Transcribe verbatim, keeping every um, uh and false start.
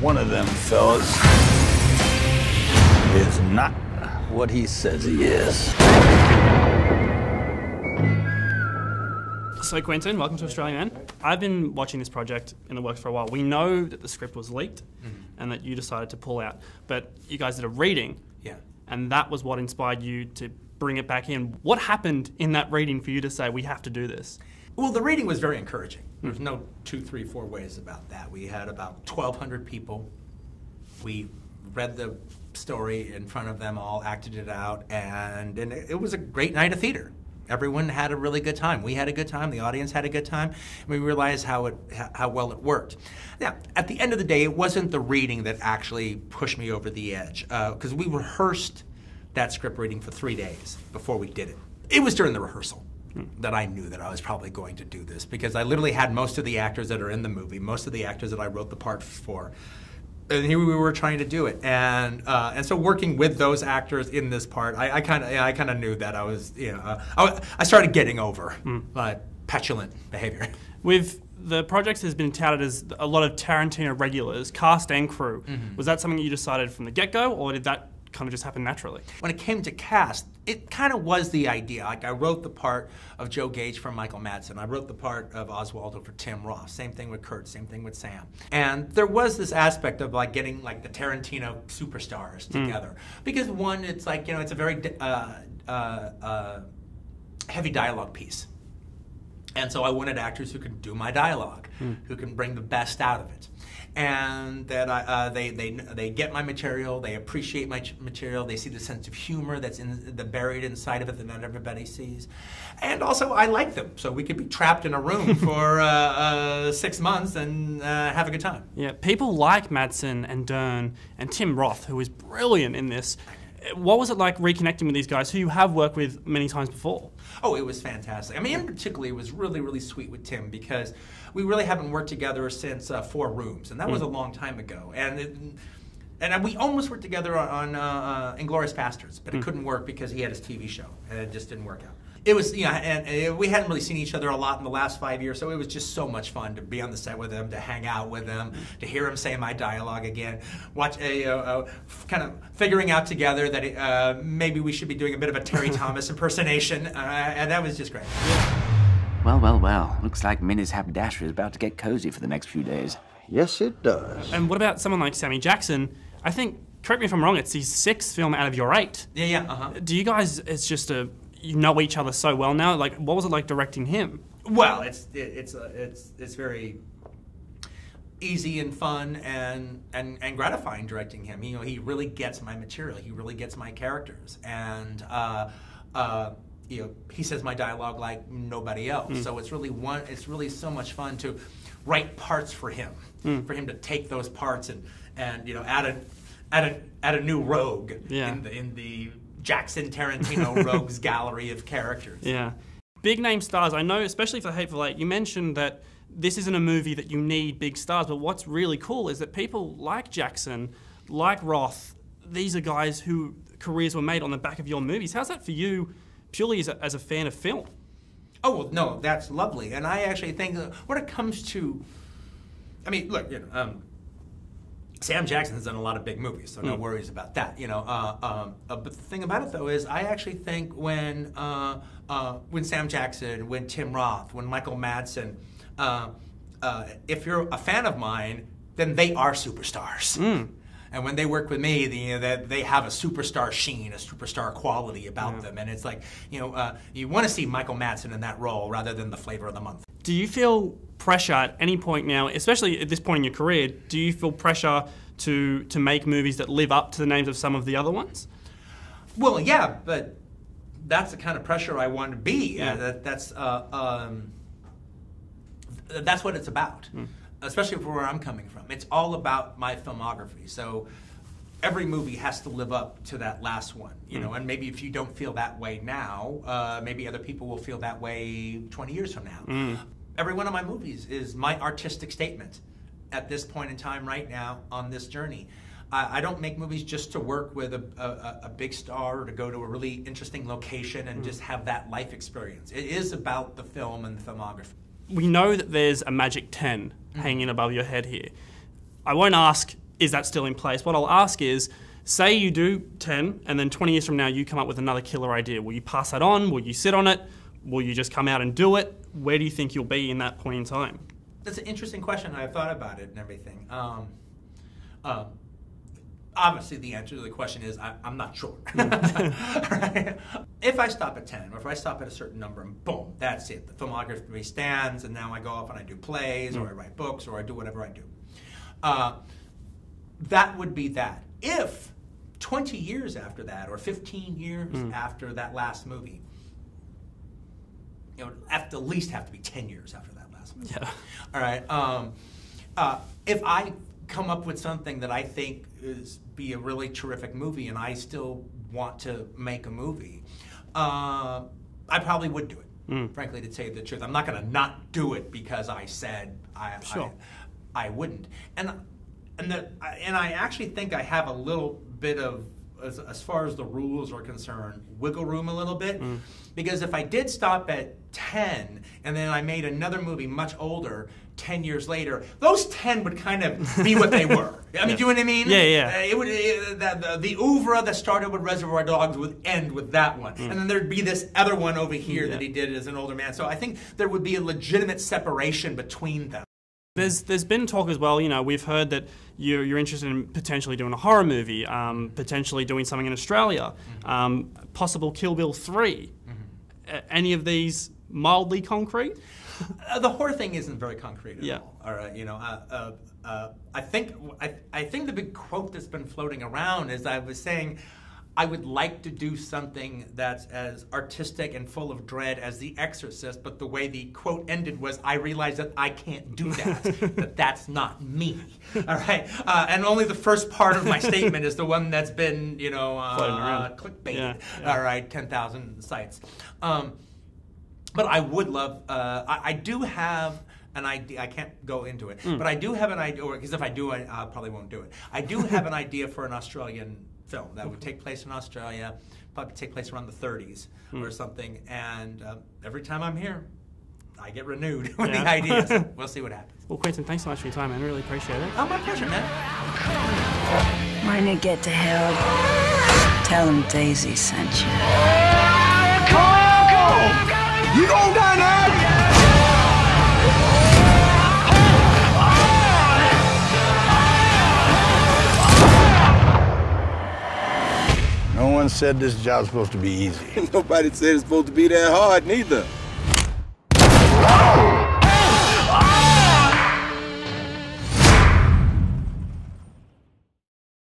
One of them fellas is not what he says he is. So Quentin, welcome to Australia Man. I've been watching this project in the works for a while. We know that the script was leaked mm-hmm. and that you decided to pull out, but you guys did a reading, yeah, and that was what inspired you to bring it back in. What happened in that reading for you to say, we have to do this? Well, the reading was very encouraging. There's no two, three, four ways about that. We had about twelve hundred people. We read the story in front of them all, acted it out, and, and it was a great night of theater. Everyone had a really good time. We had a good time. The audience had a good time. And we realized how it how well it worked. Now, at the end of the day, it wasn't the reading that actually pushed me over the edge, because uh, we rehearsed that script reading for three days before we did it. It was during the rehearsal that I knew that I was probably going to do this, because I literally had most of the actors that are in the movie, most of the actors that I wrote the part for, and here we were trying to do it. And uh, and so working with those actors in this part, I kind of I kind of knew that I was, you know, uh, I, I started getting over mm. uh, petulant behavior. With the project has been touted as a lot of Tarantino regulars, cast and crew. Mm-hmm. Was that something that you decided from the get-go, or did that kind of just happen naturally? When it came to cast, it kind of was the idea. Like, I wrote the part of Joe Gage for Michael Madsen. I wrote the part of Oswaldo for Tim Roth. Same thing with Kurt, same thing with Sam. And there was this aspect of like getting like the Tarantino superstars together. Mm. Because one, it's like, you know, it's a very uh, uh, uh, heavy dialogue piece. And so I wanted actors who can do my dialogue, mm. who can bring the best out of it. And that I, uh, they, they, they get my material, they appreciate my material, they see the sense of humor that's in the buried inside of it that not everybody sees. And also, I like them, so we could be trapped in a room for uh, uh, six months and uh, have a good time. Yeah, people like Madsen and Dern and Tim Roth, who is brilliant in this. What was it like reconnecting with these guys who you have worked with many times before? Oh, it was fantastic. I mean, in particular, it was really, really sweet with Tim, because we really haven't worked together since uh, Four Rooms, and that mm. was a long time ago. And it, and we almost worked together on, on uh, Inglourious Basterds, but it mm. couldn't work because he had his T V show, and it just didn't work out. It was, you know, and, and we hadn't really seen each other a lot in the last five years, so it was just so much fun to be on the set with him, to hang out with him, to hear him say my dialogue again, watch a, uh, uh, kind of figuring out together that it, uh, maybe we should be doing a bit of a Terry Thomas impersonation, uh, and that was just great. Well, well, well. Looks like Minnie's haberdashery is about to get cozy for the next few days. Yes, it does. And what about someone like Sammy Jackson? I think, correct me if I'm wrong, it's his sixth film out of your eight. Yeah, yeah, uh-huh. Do you guys, it's just a, you know each other so well now, like, what was it like directing him? Well, it's, it, it's, uh, it's, it's very easy and fun and, and, and gratifying directing him. You know, he really gets my material, he really gets my characters, and, uh, uh, you know, he says my dialogue like nobody else. Mm. So it's really one. It's really so much fun to write parts for him, mm. for him to take those parts and and you know add a add a add a new rogue yeah. in the in the Jackson Tarantino rogues gallery of characters. Yeah, big name stars. I know, especially for Hateful Eight. You mentioned that this isn't a movie that you need big stars, but what's really cool is that people like Jackson, like Roth, these are guys who careers were made on the back of your movies. How's that for you? Purely as a, as a fan of film? Oh, well, no, that's lovely. And I actually think that when it comes to, I mean, look, you know, um, Sam Jackson has done a lot of big movies, so no mm. worries about that, you know. Uh, um, uh, but the thing about it, though, is I actually think when, uh, uh, when Sam Jackson, when Tim Roth, when Michael Madsen, uh, uh, if you're a fan of mine, then they are superstars. Mm. And when they work with me, the, you know, that they have a superstar sheen, a superstar quality about yeah. them. And it's like, you know, uh, you want to see Michael Madsen in that role rather than the flavor of the month. Do you feel pressure at any point now, especially at this point in your career, do you feel pressure to, to make movies that live up to the names of some of the other ones? Well, yeah, but that's the kind of pressure I want to be. Yeah. Uh, that, that's, uh, um, that's what it's about. Mm. Especially for where I'm coming from. It's all about my filmography. So every movie has to live up to that last one, you know, mm. and maybe if you don't feel that way now, uh, maybe other people will feel that way twenty years from now. Mm. Every one of my movies is my artistic statement at this point in time right now on this journey. I, I don't make movies just to work with a, a, a big star or to go to a really interesting location and mm. just have that life experience. It is about the film and the filmography. We know that there's a magic ten mm. hanging above your head here. I won't ask is that still in place? What I'll ask is, say you do ten, and then twenty years from now you come up with another killer idea. Will you pass that on? Will you sit on it? Will you just come out and do it? Where do you think you'll be in that point in time? That's an interesting question. I've thought about it and everything. Um, uh, obviously, the answer to the question is I, I'm not sure. Right? If I stop at ten, or if I stop at a certain number, and boom, that's it. The filmography stands, and now I go off and I do plays, mm. or I write books, or I do whatever I do. Uh, that would be that. If twenty years after that, or fifteen years mm. after that last movie, you know, at the least have to be ten years after that last movie. Yeah. All right. Um, uh, if I come up with something that I think is be a really terrific movie, and I still want to make a movie, uh, I probably would do it. Mm. Frankly, to tell you the truth, I'm not going to not do it because I said I sure. I, I wouldn't. And and the, and I actually think I have a little bit of, as, as far as the rules are concerned, wiggle room a little bit. Mm. Because if I did stop at ten and then I made another movie much older ten years later, those ten would kind of be what they were. I mean, yeah. do you know what I mean? Yeah, yeah. Uh, it would, it, the, the, the oeuvre that started with Reservoir Dogs would end with that one. Mm. And then there'd be this other one over here yeah. that he did as an older man. So I think there would be a legitimate separation between them. There's there's been talk as well, you know, we've heard that you're, you're interested in potentially doing a horror movie, um, potentially doing something in Australia, mm-hmm. um, possible Kill Bill three. Mm-hmm. A- any of these mildly concrete? Uh, the horror thing isn't very concrete at yeah. all. All right, you know, uh, uh, uh, I think I, I think the big quote that's been floating around is I was saying I would like to do something that's as artistic and full of dread as The Exorcist, but the way the quote ended was, I realize that I can't do that, that that's not me. All right? Uh, and only the first part of my statement is the one that's been, you know, uh, uh, clickbait. Yeah, yeah. All right, ten thousand sites. Um, but I would love, uh, I, I do have an idea, I can't go into it, mm. but I do have an idea, because if I do, I, I probably won't do it. I do have an idea for an Australian film that would take place in Australia, probably take place around the thirties mm. or something, and uh, every time I'm here, I get renewed with yeah. the ideas. We'll see what happens. Well, Quentin, thanks so much for your time, man. Really appreciate it. Oh, my pleasure, man. When you get to hell, tell them Daisy sent you. You gon' die now! No one said this job's supposed to be easy. Nobody said it's supposed to be that hard, neither.